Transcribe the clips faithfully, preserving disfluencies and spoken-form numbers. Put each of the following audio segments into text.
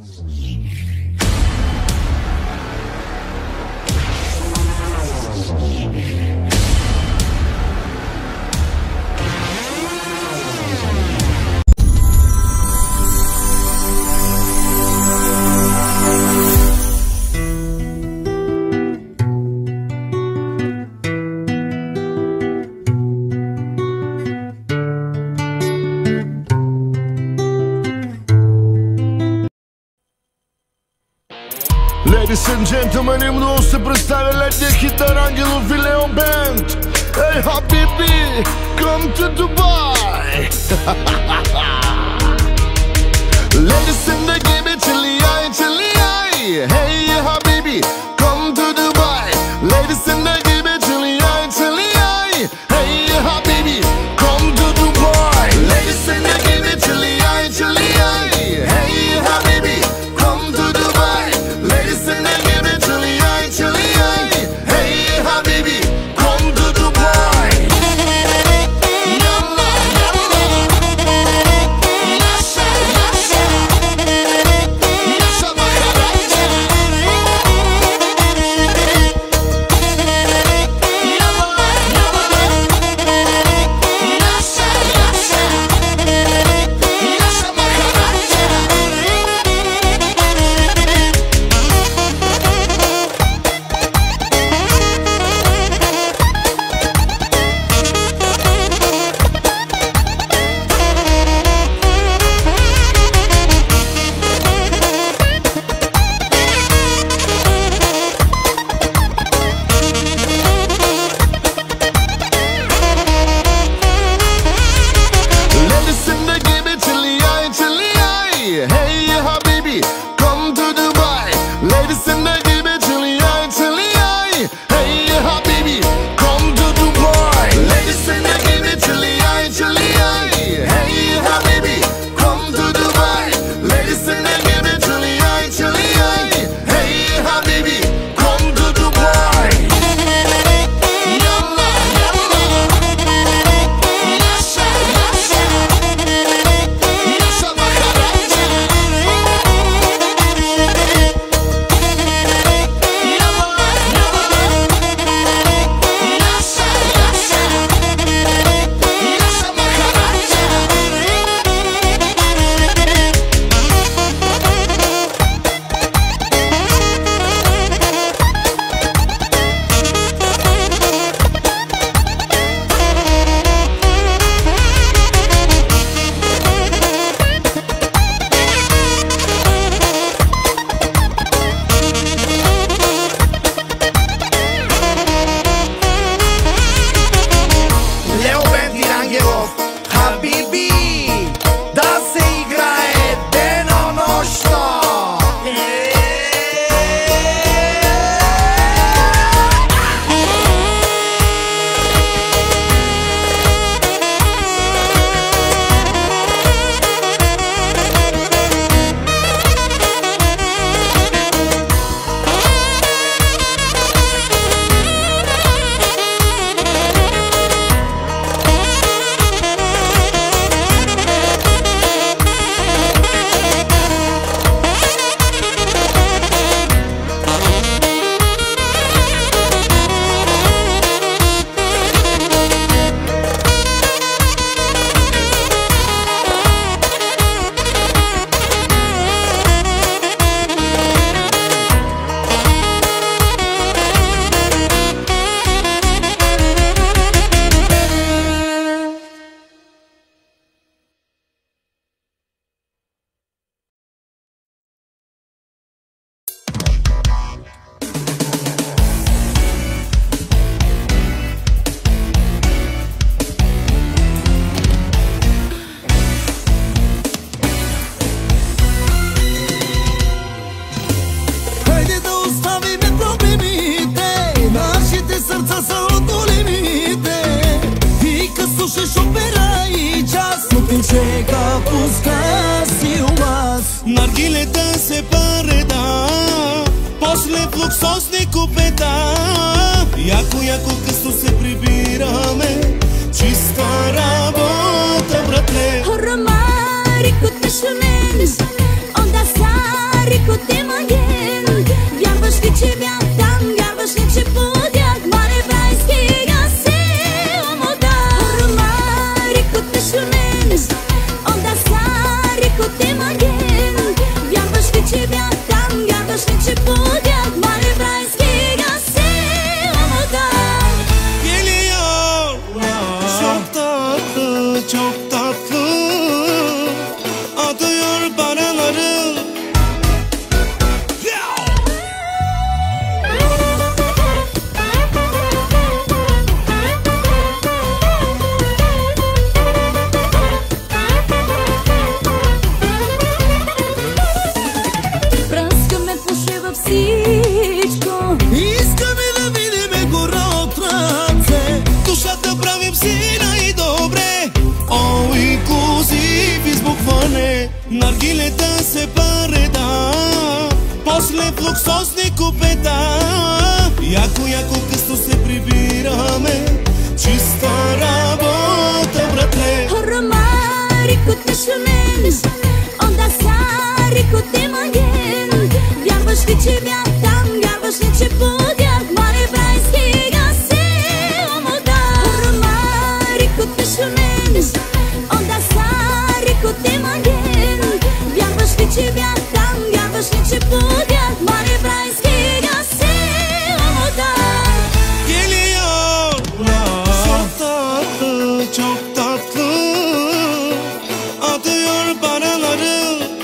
Ladies and gentlemen, îmi se представили Хитар Ангелов и Леон Бенд. Hey Habibi, come to Dubai. Ladies in the game, chilly eye, chilly eye. Hey Habibi, come to Dubai. Ladies in the game, chilly eye, chilly eye. Hey Habibi, come to Dubai. Ladies in the game, chilly eye, chilly eye. Hey Habibi, come to Dubai. Ladies in the game, chilly eye, chilly eye. Hey Habibi, come to Dubai. Yalla, yalla. Yasha, yasha. Yasha Maharaja. Yalla, yalla. Yasha, yasha. Yasha Maharaja. Ladies in the game, chilly eye, chilly eye. Hey Habibi, come to Dubai. Ladies in the game, chilly eye, chilly eye. Hey Habibi, come to Dubai. Ladies in the game, chilly eye, chilly eye. Hey Habibi, come to Dubai. Ladies in the game, chilly eye, chilly eye. Hey Habibi, come to Dubai. Yalla, yalla. Yasha, yasha. Yasha Maharaja. Yalla, yalla. Yasha, yasha. Yasha Maharaja. Leo Band y Angelov, Habibi, da se igrae de nonošto. Хайде да оставиме проблемите, нашите сърца са от големите. Вика, слушаш опера и час, отечека пуска си у вас. Наргилета се пареда, после в луксозни купета. Яко, яко късно се прибираме, чиста работа, братле. Horror, Mariko, te шунеш, onda sad после флуксозни купета. Яко, яко късно се прибираме, чиста работа, братле. Ромарикът не шуменеш, онда сарикът те манген. Вярваш ли, че бях там, вярваш ли, че подях, мале брайски гасе омода. Ромарикът не шуменеш, онда сарикът те манген. Вярваш ли, че бях там, вярваш ли, че подях, мале брайски гасе омода. Geliyor çok tatlı, çok tatlı, atıyor paraları.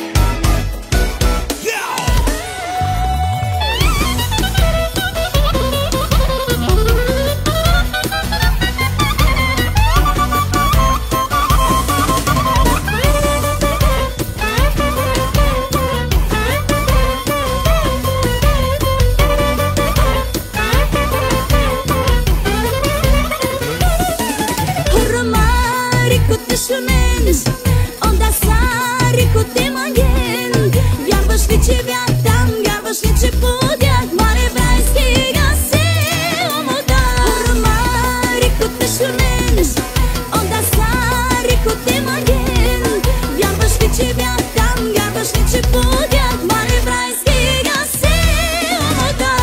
Ромарикът не шуменеш, онда сарикът те манген. Вярваш ли, че бях там, вярваш ли, че подях, мале брайски гасе омода. Ромарикът не шуменеш, онда сарикът те манген. Вярваш ли, че бях там, вярваш ли, че подях, мале брайски гасе омода.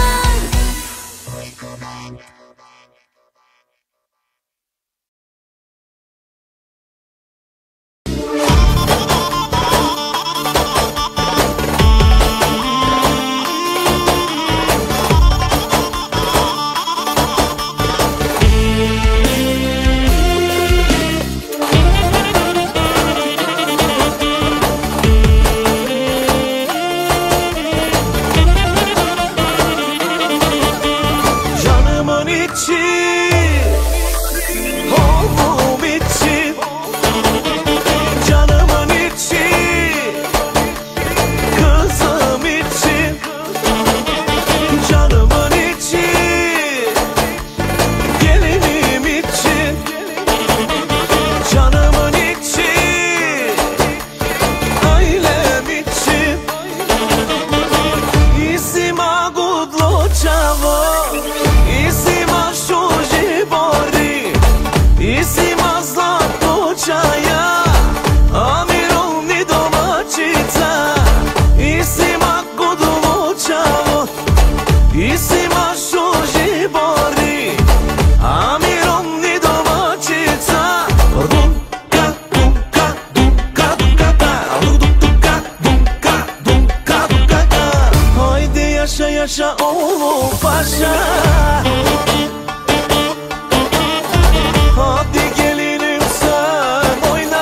Canımın içi, oğlum için. Canımın içi, kızım için. Canımın içi, gelinim için. Canımın içi, ailem için. Isima gudlo čavo, Isima šuži bori, Isima zlato čaja, a mirovni domaćica. Isima gudlo čavo, Isima šuži bori, a mirovni domaćica. Dunka, dunka, dunka, dunka, da, dunka, dunka, dunka, dunka, da. Haydi yaşa yaşa oğlum paşa. Hadi gelinim sen oyna.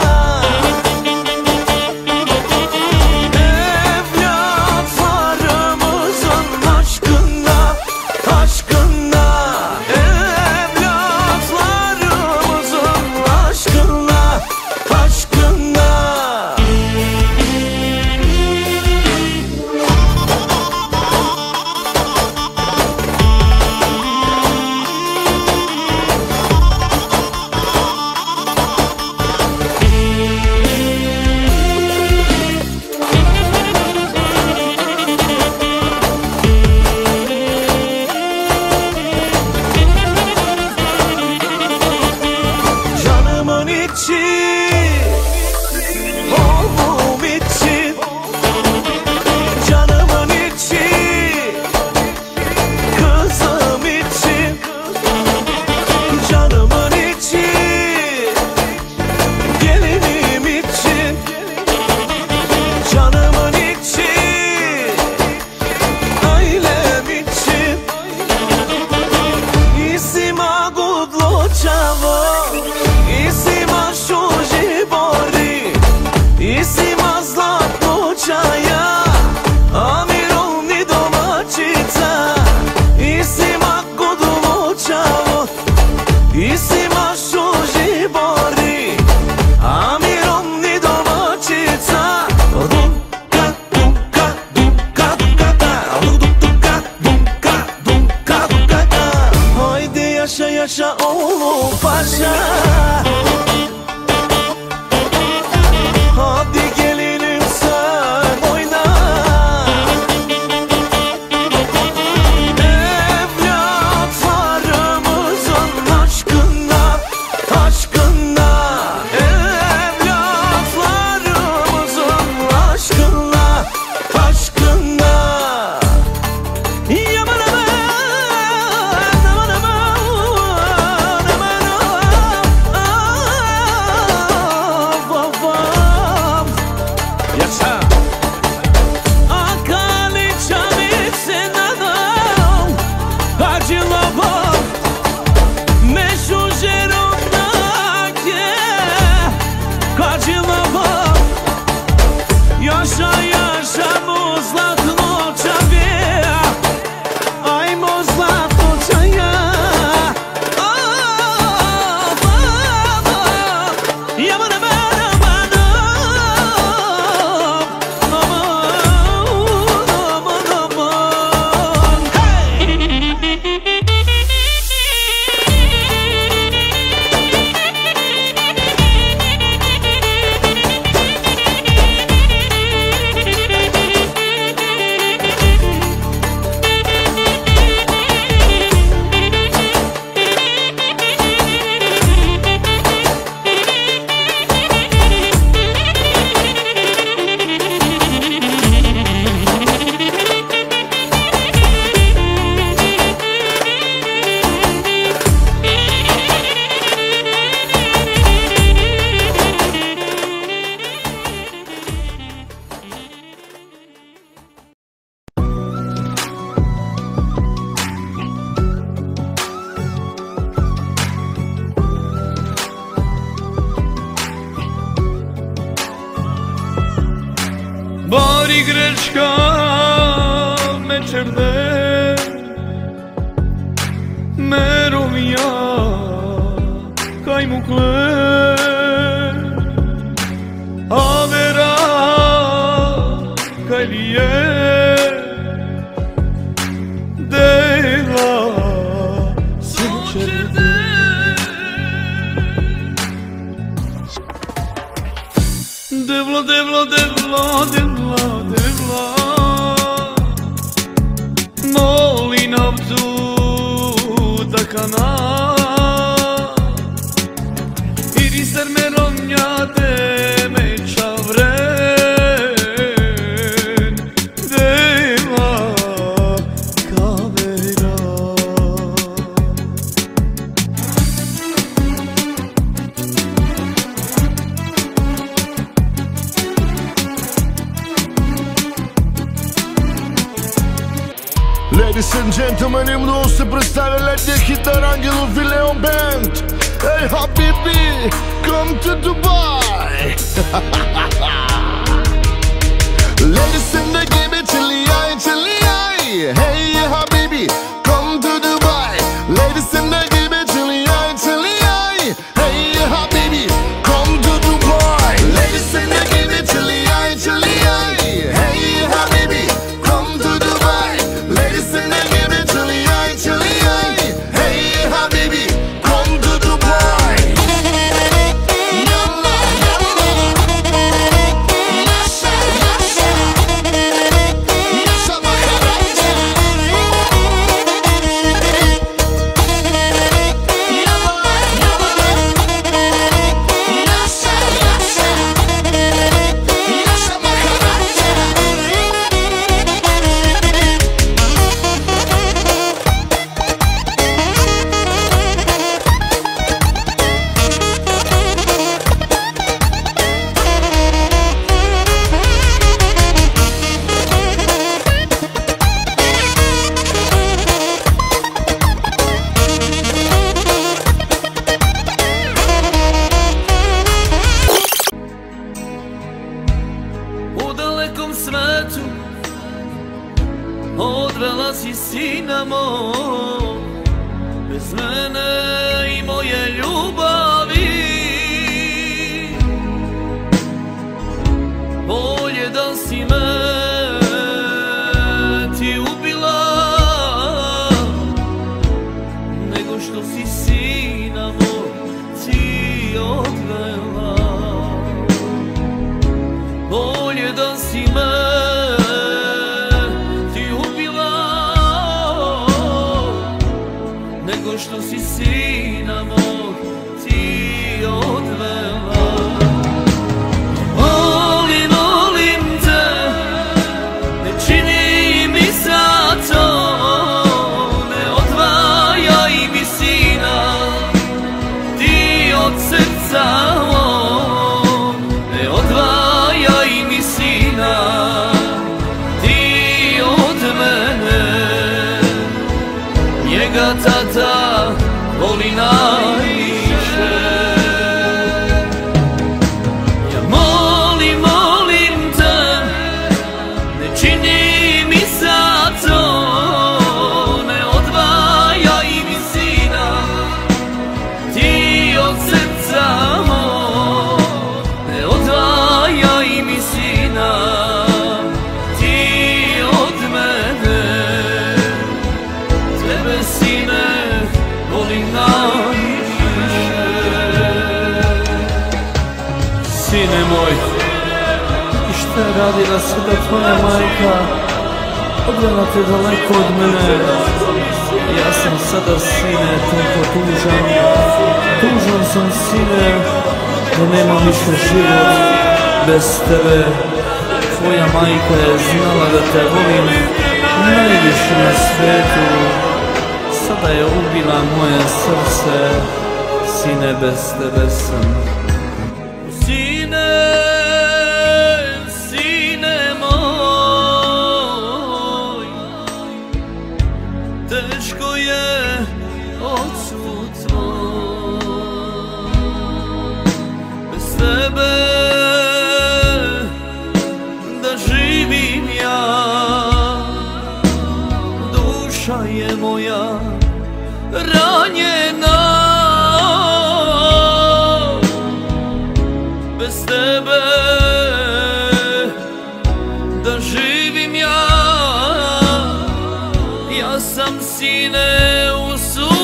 Evlatlarımızın aşkına, aşkına. Evlatlarımızın aşkına, aşkına. čelije deva sreće. Devlo, devlo, devlo, devlo, devlo, molim naftu da kana iri sermeron njate me čavren deva kavera. Ladies and gentlemen, им вновь се представя Хитар Ангелов и Леон Бенд. Hey Habibi, come to Dubai. Ladies in the game, chilly eye, chilly eye. Hey Habibi, come to Dubai. Ladies in the game, chilly eye, chilly eye. Hey Habibi, come to Dubai. Ladies in the game, chilly eye, chilly eye. Hey Habibi, come to Dubai. Ladies in the game, chilly eye, chilly eye. Hey Habibi, come to Dubai. Yalla, yalla, yasha, yasha, yasha makaranja. Yalla, yalla, yasha, yasha, yasha makaranja. U dalekom svetu odvela si sina mog, bez mene i moje ljubavi. Bolje da si me ti ubila, nego što si sina mog ti odvela. Bolje da si me ti ubila, nego što si sina mog ti odvela. Volim, volim te, ne čini mi zato, ne odvajaj mi sina, ti od srca mog, ne odvajaj mi sina, ti od mene. Njega tata voli najviše. Ja molim, molim te, ne čini mi zato, ne odvajaj mi sina, ti od srca mog, ne odvajaj mi sina, ti od mene. Tebe sine volim najviše. Sine moj, i šta je radila sada tvoja majka? Odvela te daleko od mene. Ja sam sada, sine, toliko tužan. Tužan sam, sine, da nemam više život bez tebe. Tvoja majka je znala da te volim najviše na svijetu. Sada je ubila moje srce, sine, bez tebe sam. Sine, sine moj, teško je ocu tvoj. Bez tebe da živim ja, duša je moja ranjena. da živim ja. Ja sam sine u suzama.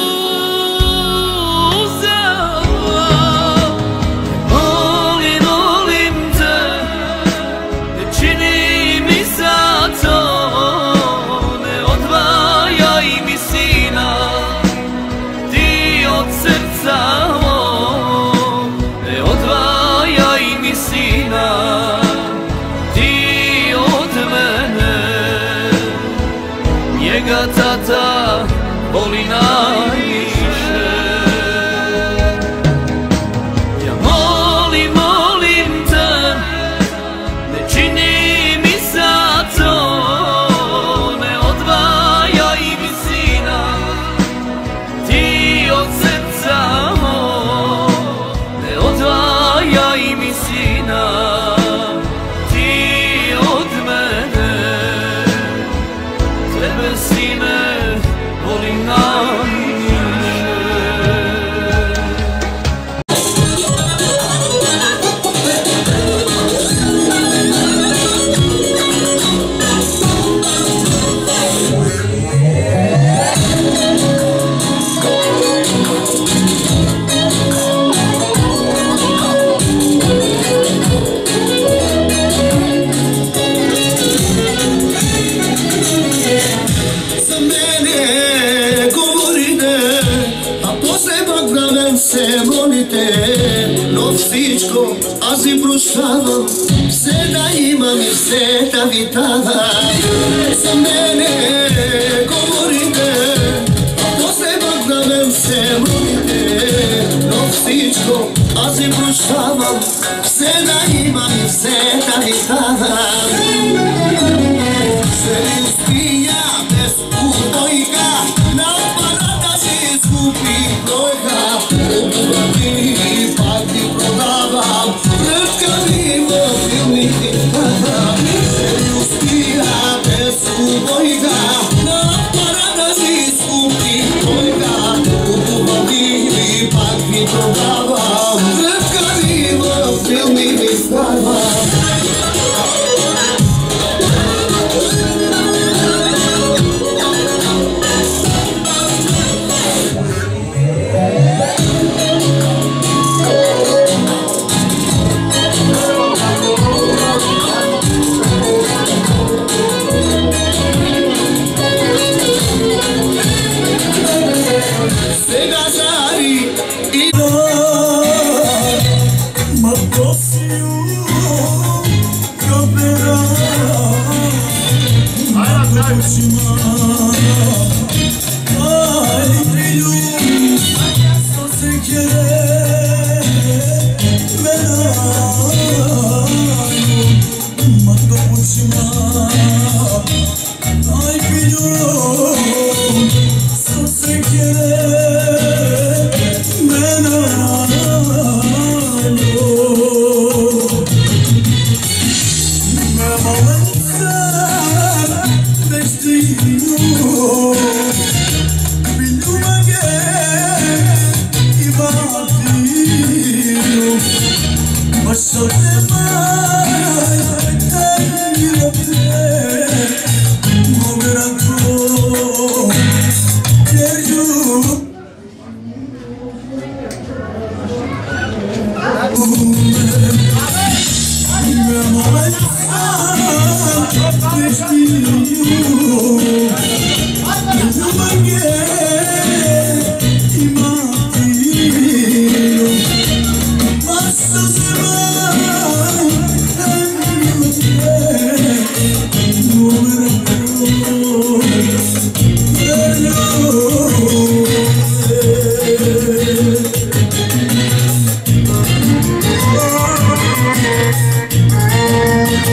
Volim, volim te, ne čini mi zato, ne odvajaj mi sina, ti od srca mog, ne odvajaj mi sina, ti od mene. Njega tata voli najviše. Ja molim, molim te, ne čini mi zato, ne odvajaj mi sina, ti od srca mog, ne odvajaj mi sina, ti od mene. Tebe sine volim najviše. Se molite, novstičko, azi brušavam, se da imam i se da vitavam. Za mene govorite, a posle Bogdanem se molite, novstičko, azi brušavam, se da imam i se da vitavam. Želim spija bez ubojka, na aparata si skupi brojka. I pak ti prodavam, pretkavimo filmiti tada. Želju spija bez ubojka, na aparata si skupi brojka. I pak ti prodavam, pretkavimo filmiti tada.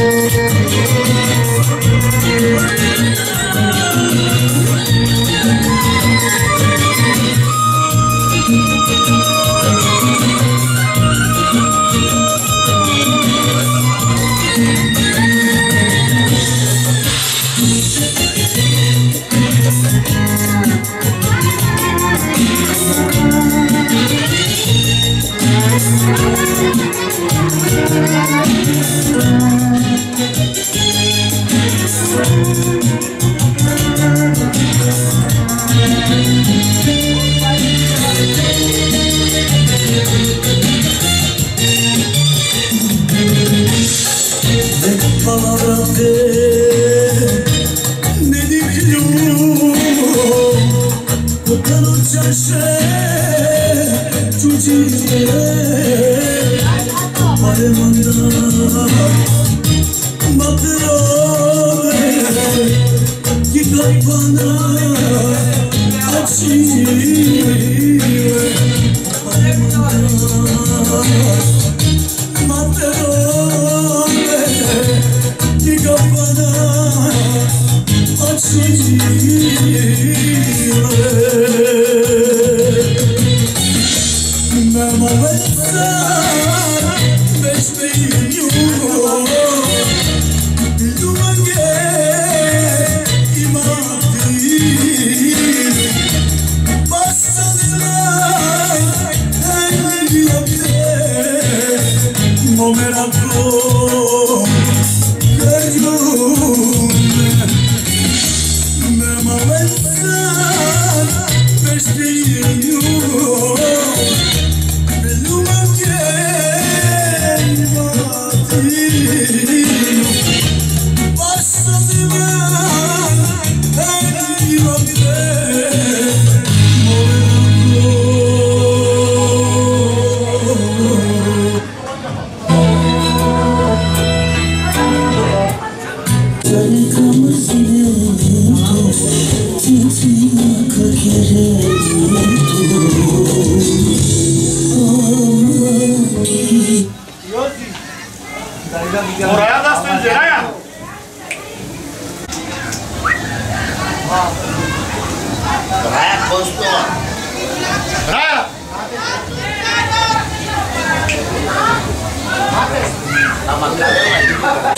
We'll be right back. Oraya da sözü ya. Raya kostu. Raya. Tamam kalıyor.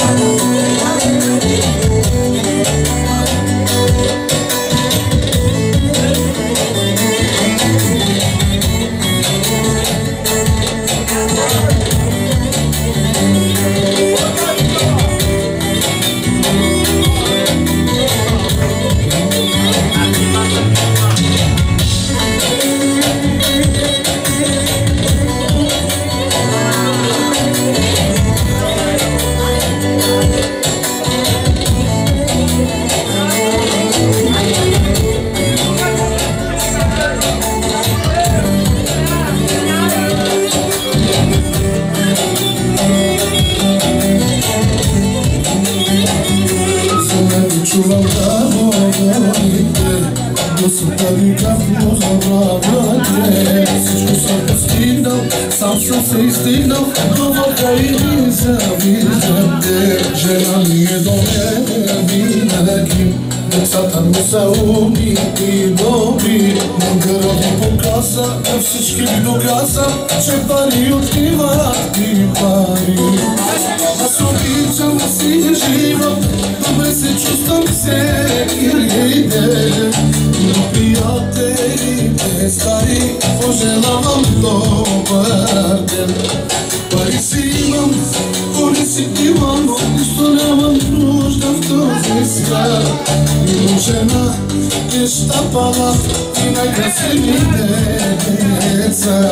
Sam sam se istignao, dovoljka i niza vidim te. Žena mi je dole nekim, dok satan mu se umiti dobri. Mongero ti pokaza, da всички ви доказа, че пари отиват и пари. Аз обичам да си живот, добре се чувствам всеки ден. Но приятелите стари, пожелавам добър ден. Пари си имам, коли си имам, но нищо нямам нужда в този свят. Имам жена, неща пала и най-красивите деца.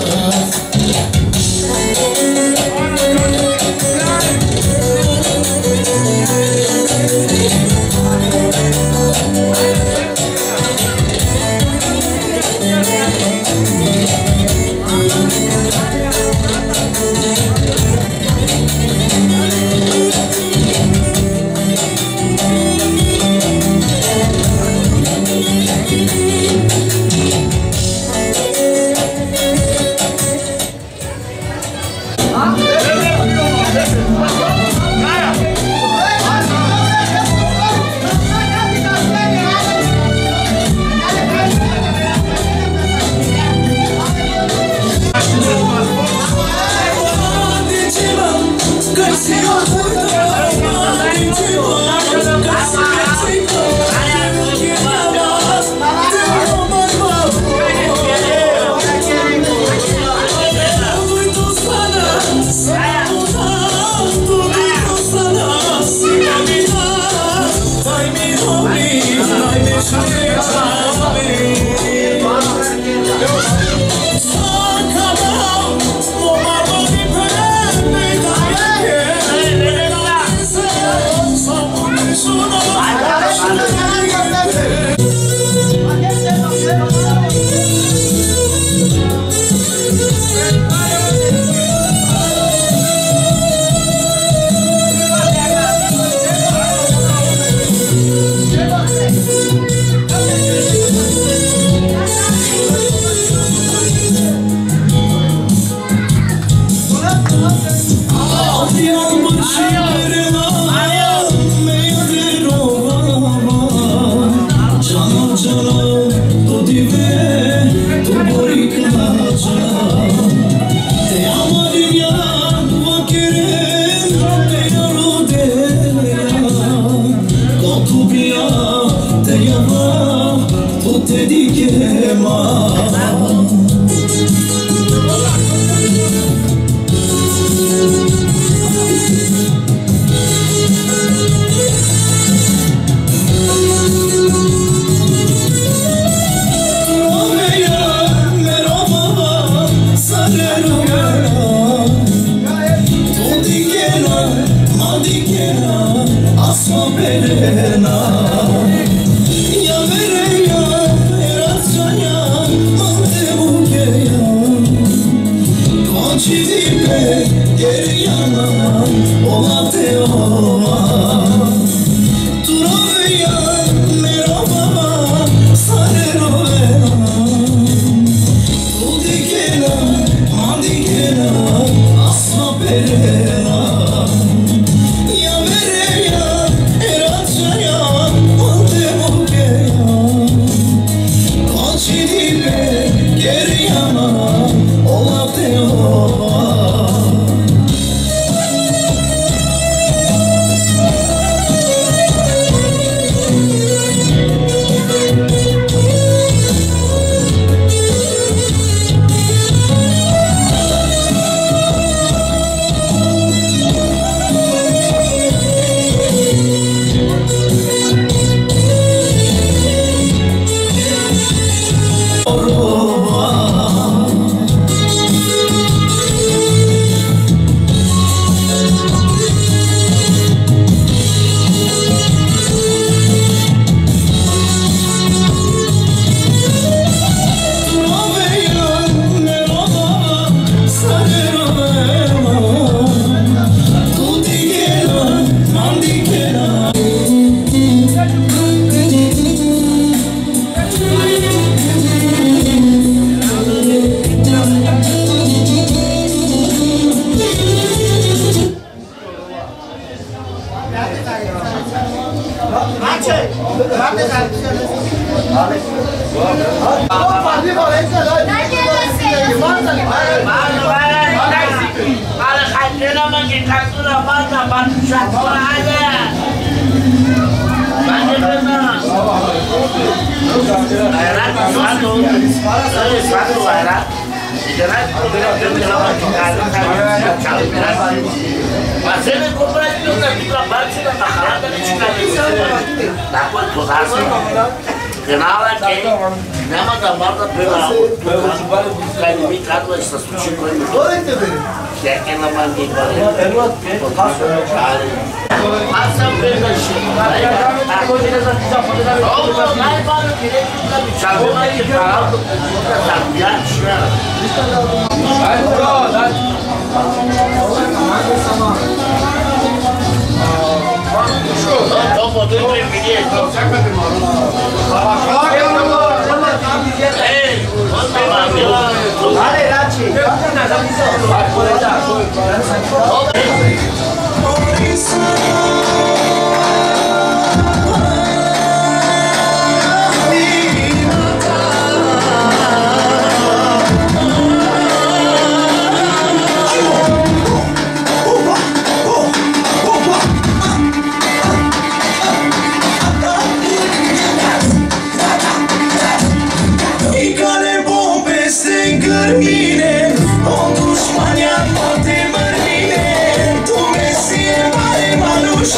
Manuș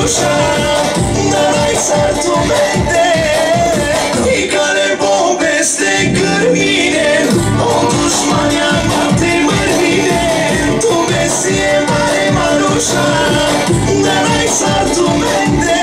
Marusha, n-ai sartu mende I care poveste cărmine O dușmania noapte mărmine Tu mesie mare Marusha, n-ai sartu mende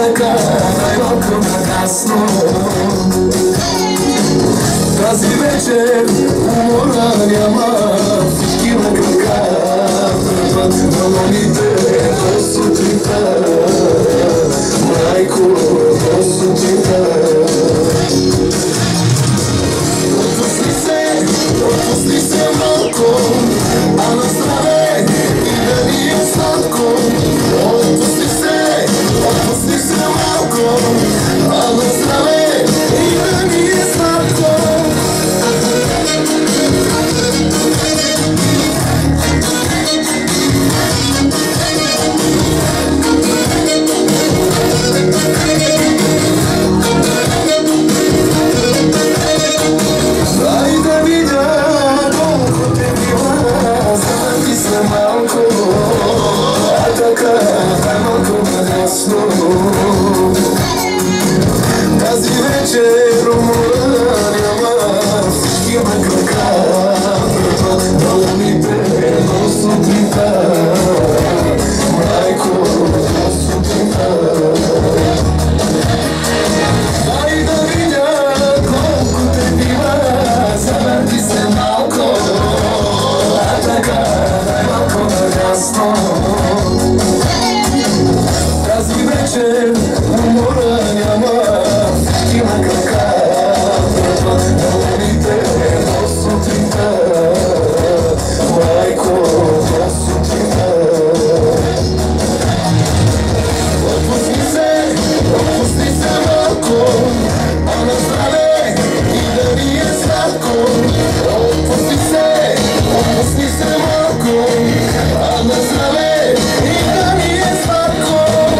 taka najmoko na kasno. Kazi večer umoran jama, fiškila kakava, dolomite osuđita, majko osuđita. Otpusti se, otpusti se malko, a na strane i da nije slatko. Otpusti se, otpusti se malko, a na strane i da nije slatko. Kazi večer umoran jama, fiškila kakava, dolomite osuđita, majko osuđita. Daj da vidja koliko te biva, zavrti se malko, a taka najmalko na jasno. Kazi večer umoran jama, fiškila kakava, dolomite osuđita, majko osuđita. Otpusti se, otpusti se malko, a na strane i da nije slatko. Otpusti se, otpusti se malko, a na strane i da nije slatko.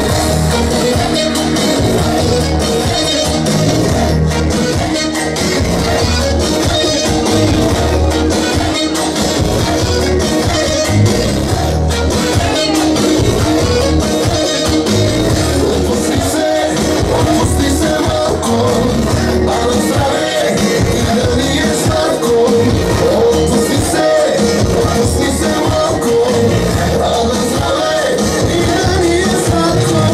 Otpusti se, otpusti se malko, a na strane i da nije slatko. Otpusti se, otpusti se malko, a na strane i da nije slatko.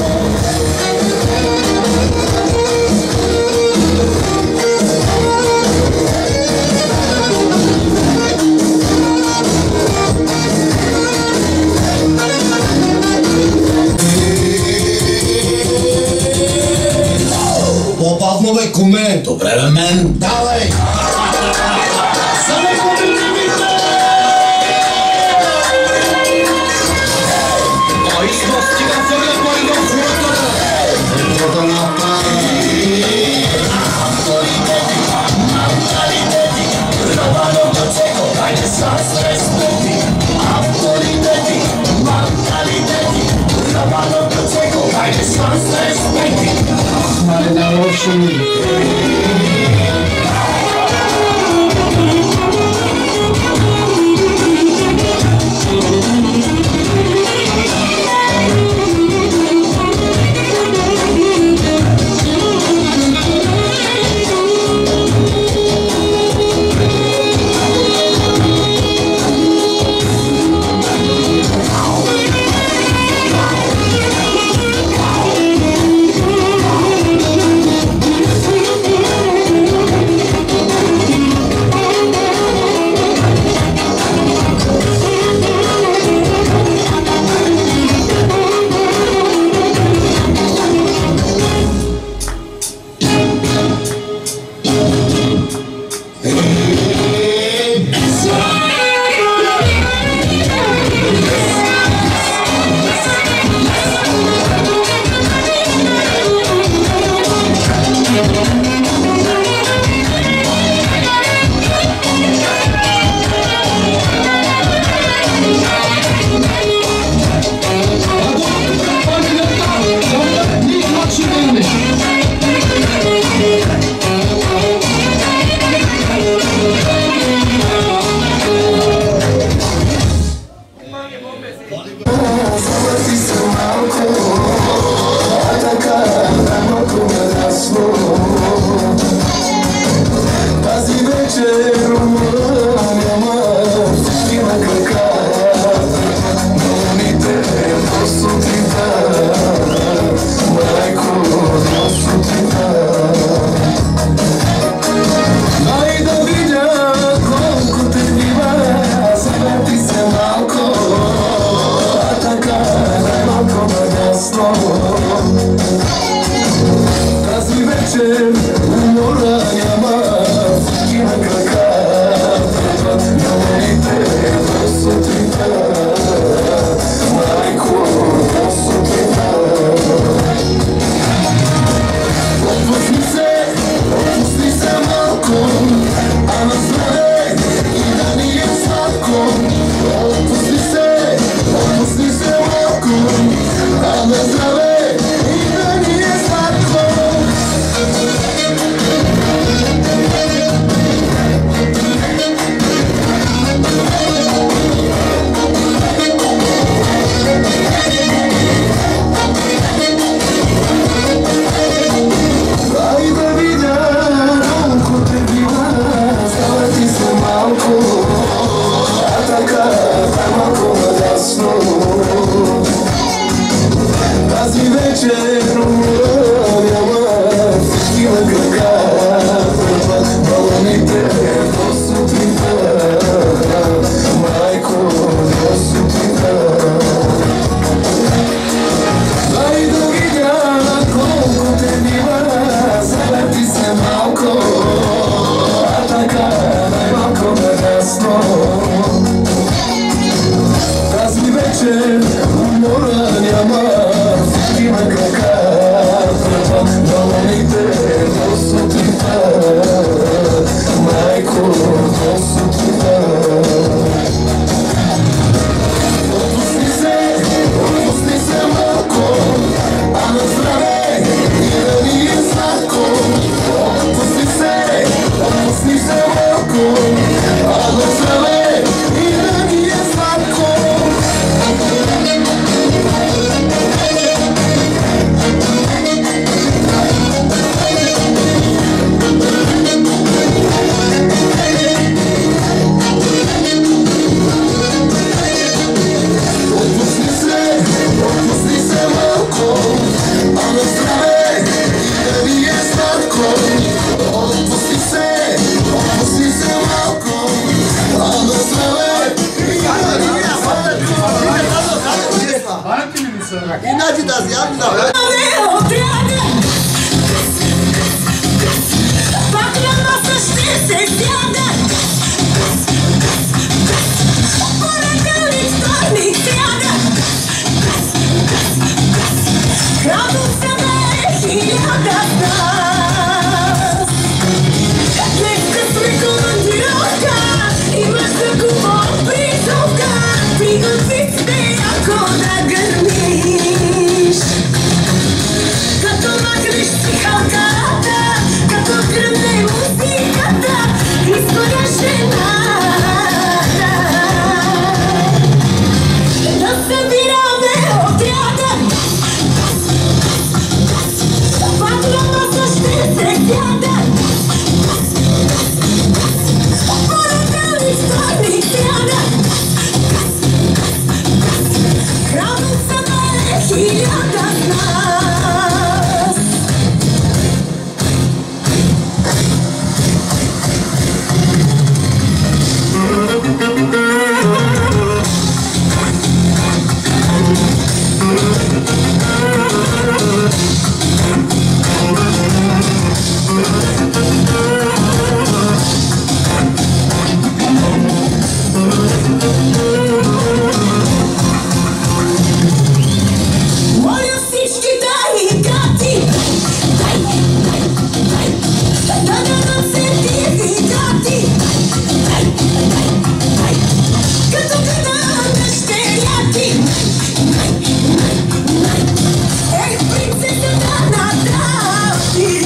Попаднове куме, добре бе мен, давай! За neko primite! A iznos ti ga fърля пари в хората! Ето да направи! Авторитети, менталитети, ръбаното цеко, дайте с нас респекти! Авторитети, менталитети, ръбаното цеко, дайте с нас респекти! Мале да лоши! вечер умора няма и на крака новите до сутринта. Майко, до сутринта. Отпусни се, отпусни се малко, а на здраве и да ни е сладко. Отпусни се, отпусни се малко, а на здраве и да ни е сладко. Ай да видя колко те била, става ти се малко, а така е малко надясно. Тази вечер умора няма и на крака балоните до сутринта. Майко, до сутринта. Ай да видя колко те бива, завърти се малко, а така най-малко надясно. Тази вечер умора няма и на крака балоните до сутринта. Майко, до сутринта. Отпусни се, отпусни се малко, а на здраве и да ни е сладко. Отпусни се, отпусни се малко, а на здраве и да ни е сладко. Отпусни се, отпусни се малко, а на здраве и да ни е сладко. Отпусни се, отпусни се малко, а на здраве и да ни е сладко. Иначе да си ядна, бе. Пак на маса ще се сяда. Понеделник, вторник, сряда. Градусът е хиляда нас. Днеска сме командировка, имаш да купон призовка. Приготви се, ако да гърмиш. Като махнеш психалката, като гръмне музиката, изгоря жената. Да събираме отряда, пак на маса ще се сяда. Понеделник, вторник, сряда. Градусът е хиляда нас. Моля всички дари гати, да дадат сертификати, като гледам дъщеря ти. Ех, принцесата на Дафи.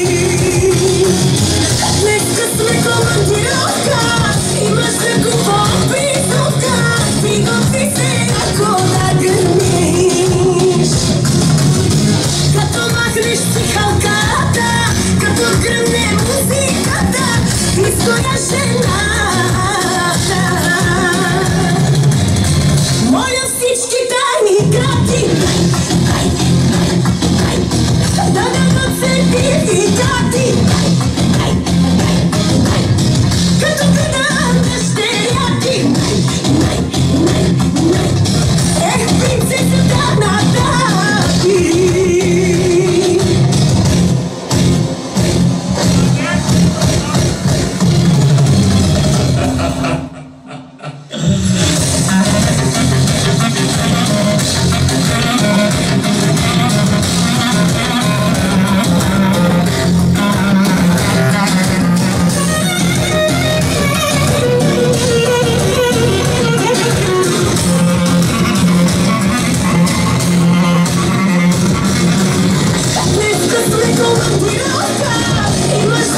Днеска сме командировка, имаш да купон призовка. Приготви се, ако да гърмиш. Като махнеш психалката, като гръмне музиката, изгоря жената. Моля всички тайни грати, да дадат сертификати, като гледам дъщеря ти. Ех, принцесата на Дафи.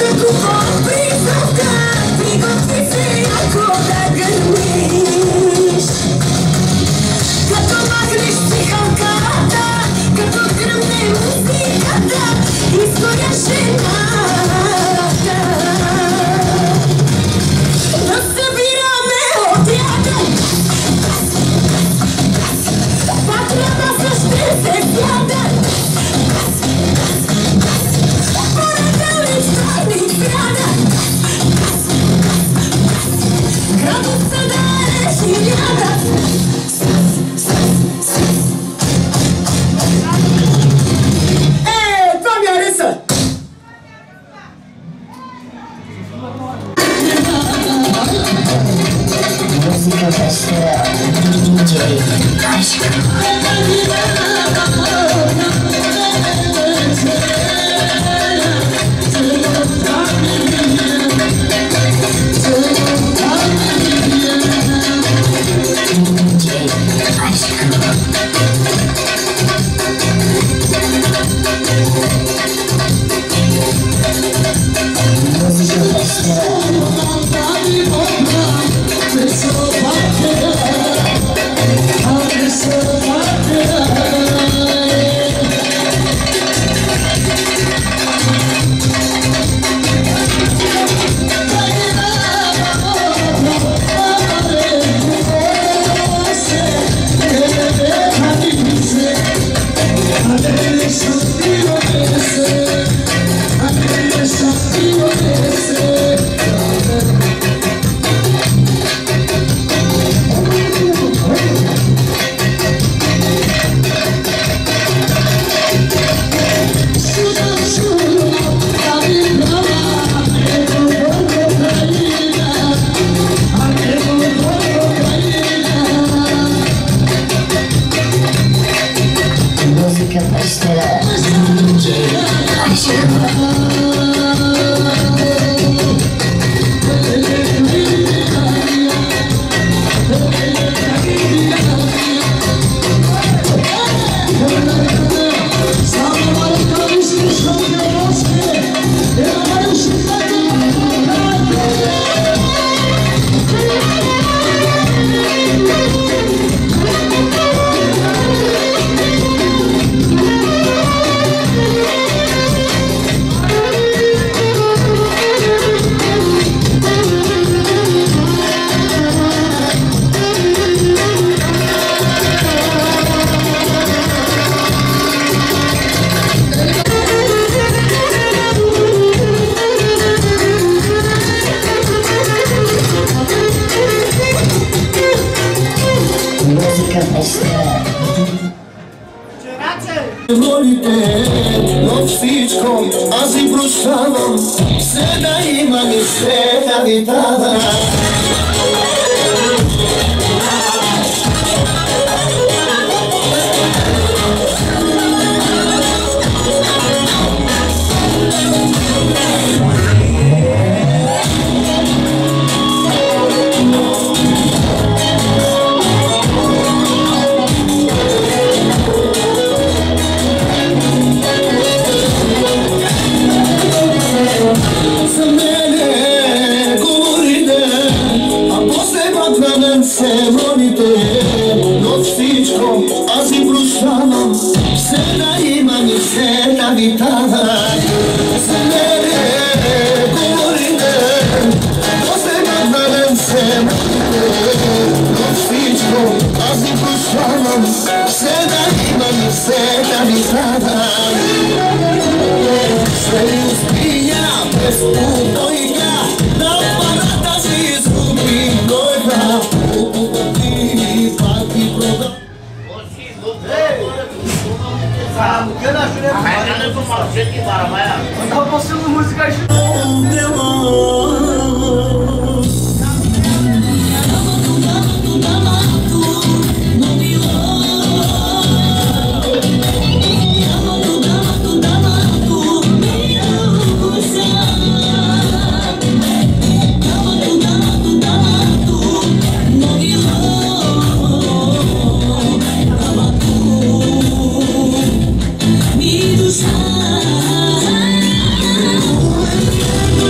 Me do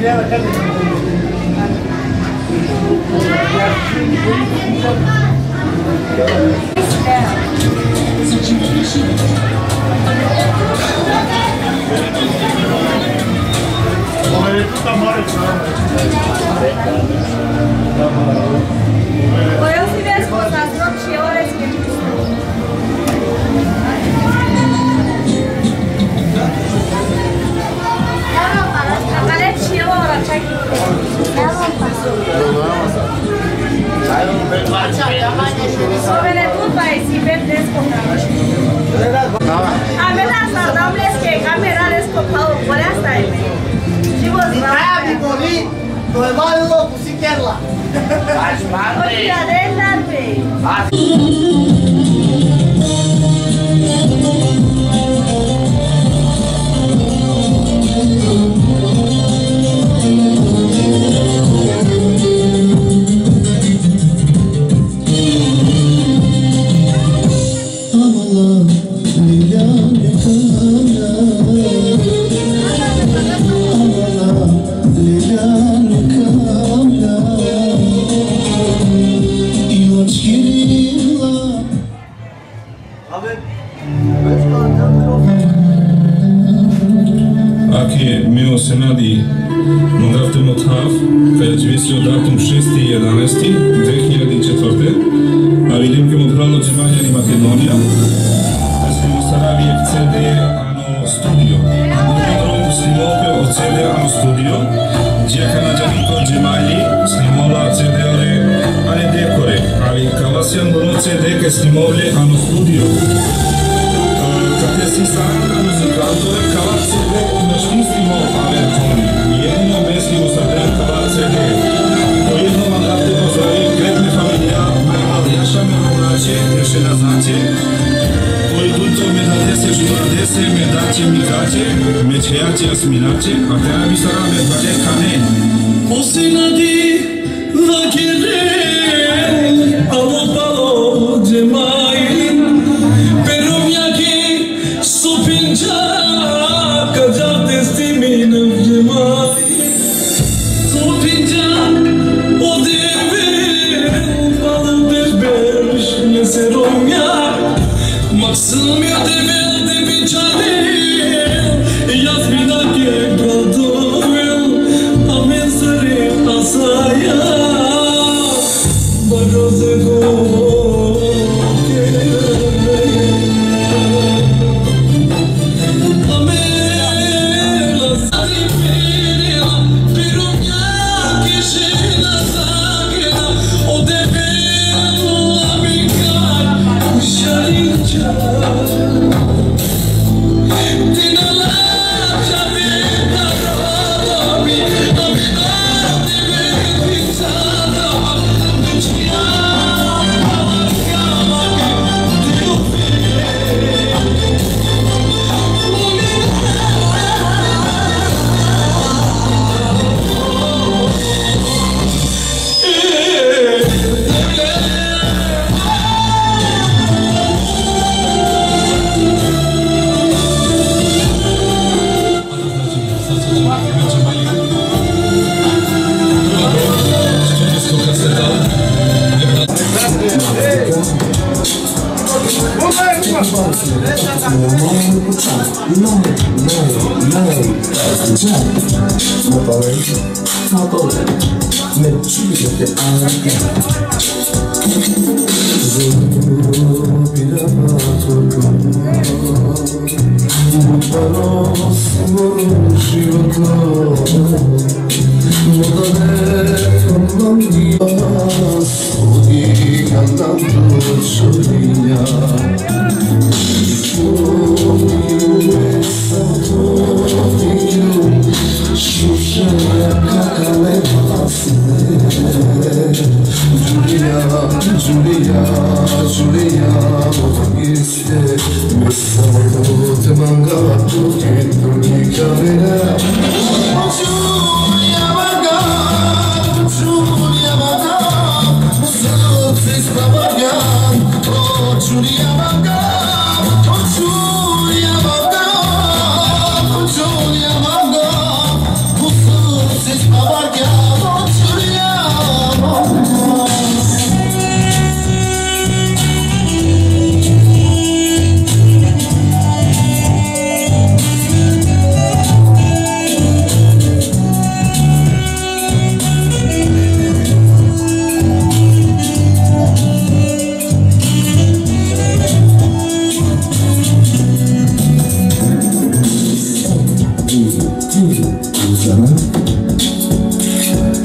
Păi eu fi vezi că s-a strop și eu ales că Acalec și eu ora ce-ai Sovele tu vai si vede scopare. A mea asta, doamne, că camera le scopau, părea asta e. Și vă zic, aia mi boli, doi mari locul, si chiar la. o tiradella al vei. Aki miło se nadi Mondravte Mothav, kada će visio datum šesti jedanesti dve hiljade četvrte a vidim ke mu pralo Džemanja i Makedonija da se mu Saravijek C D ano studio Mondrom snimope od C D ano studio Džeka na Džaniko Džemalji snimola C D ore ane dekore ali Kavasjan bono C D ke snimovle ano studio Kada si sarana muzikantove Kava C D našli snimov ale toni jedino besljivo sa trem Kava C D to jedno vam date pozdravi kretne familija Majmal Jaša me morače još jedna znače koji dulco me da dese žura dese me dače mi kače me čejače asminače a treba mi sara me kače kane Osinadi vakire alo palo Džemajin pero mjaki supinča kađate stiminam Džemajin supinča odeve palo bežbeš nje se romja maksam ja devel de bičane jaz bi da ke gradovel a men sare asaya bado se go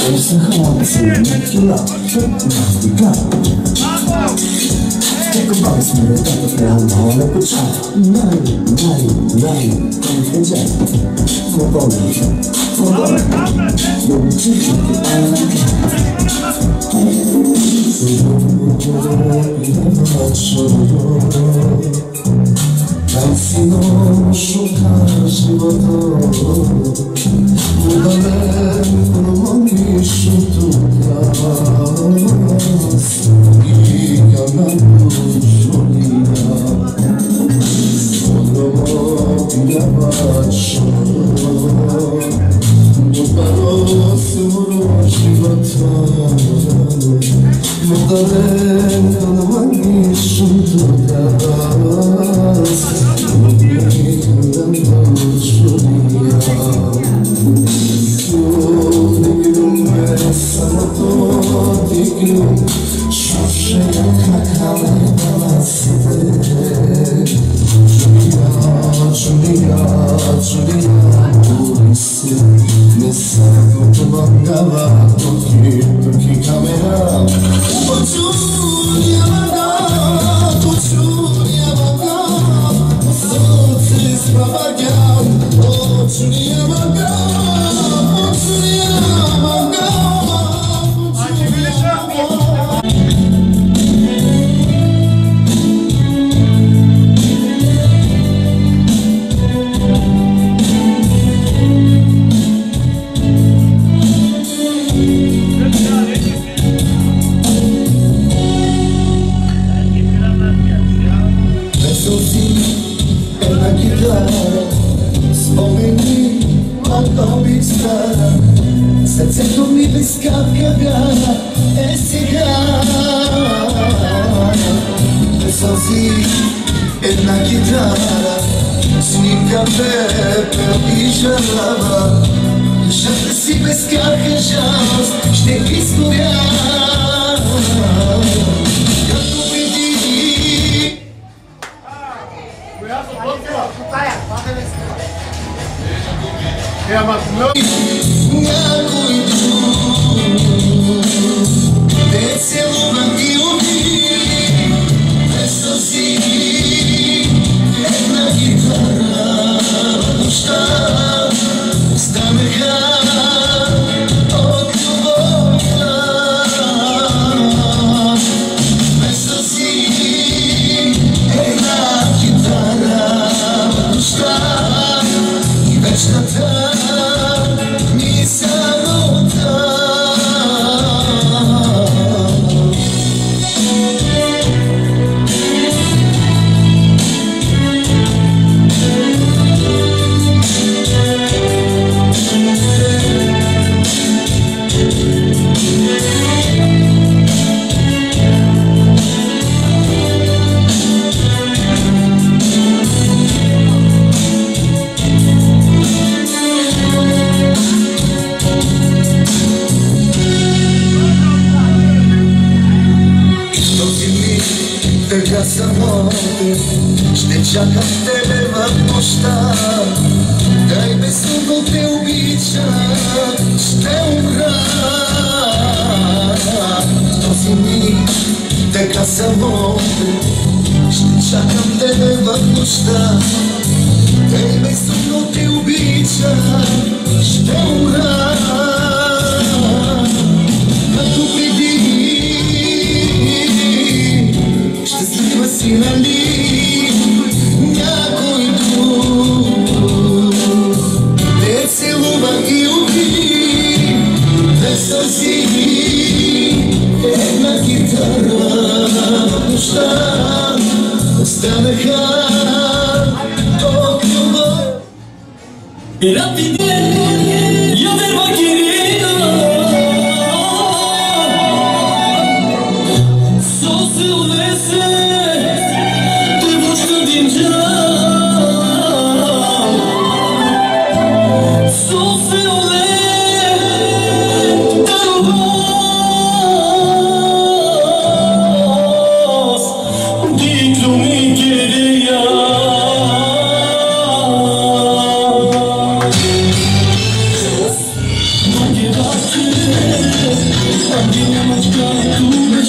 Thank you.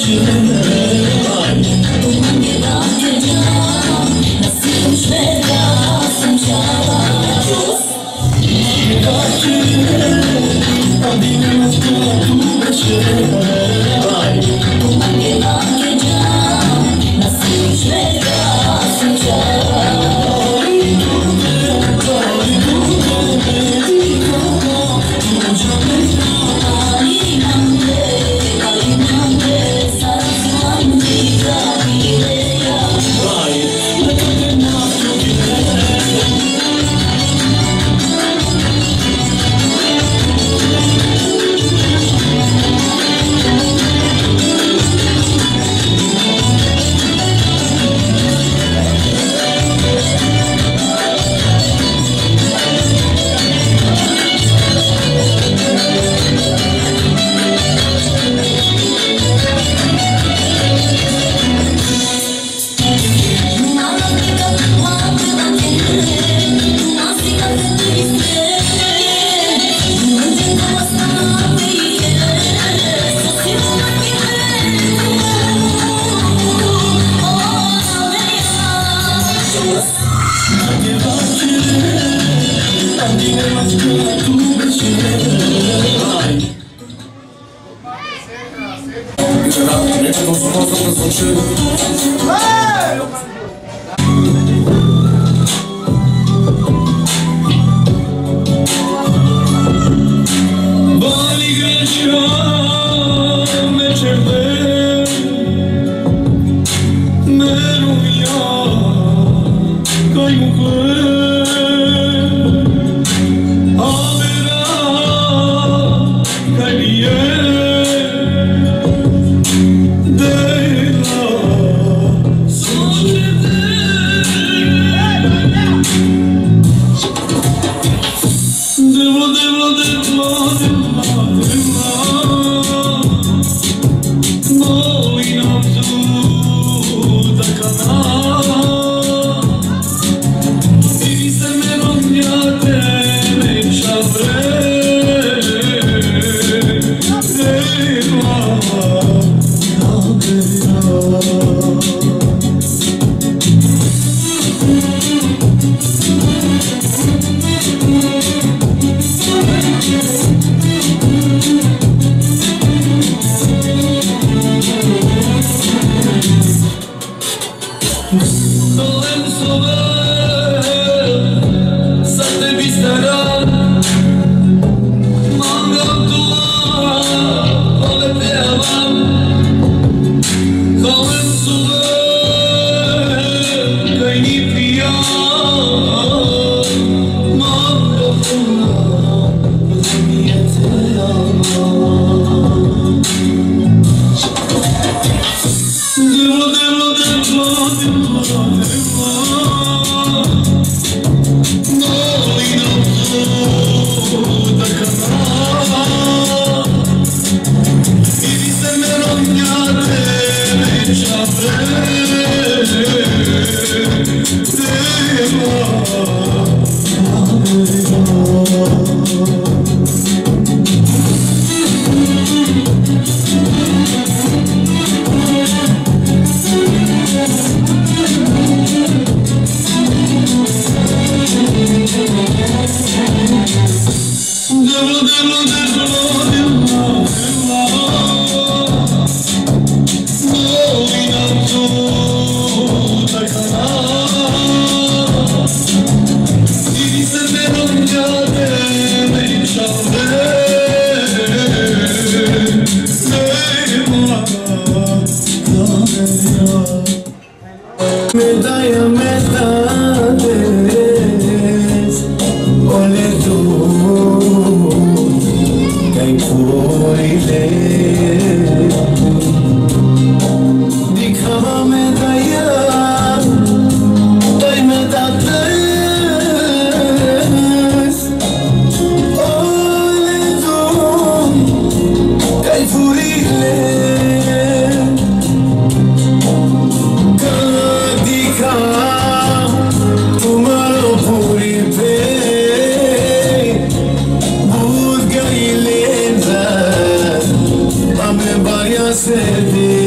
Sevdim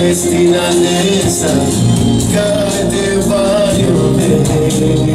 destinanesa care te va iubi.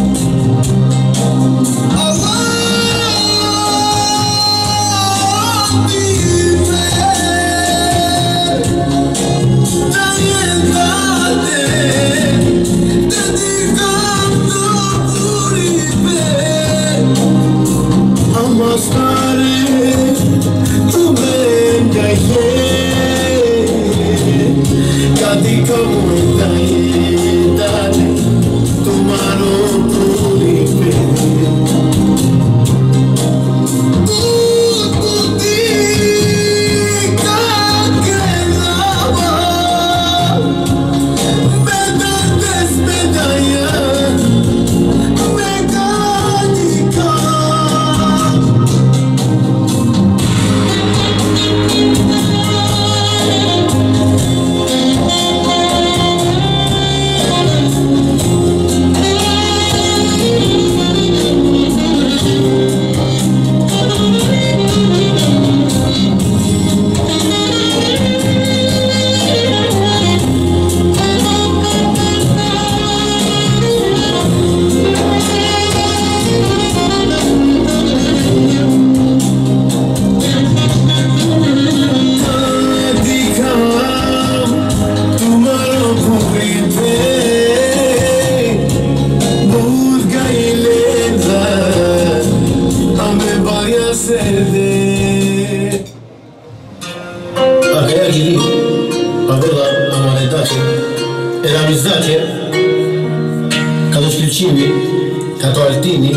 Cato Altini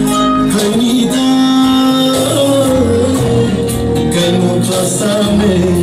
Venida Che non passa a me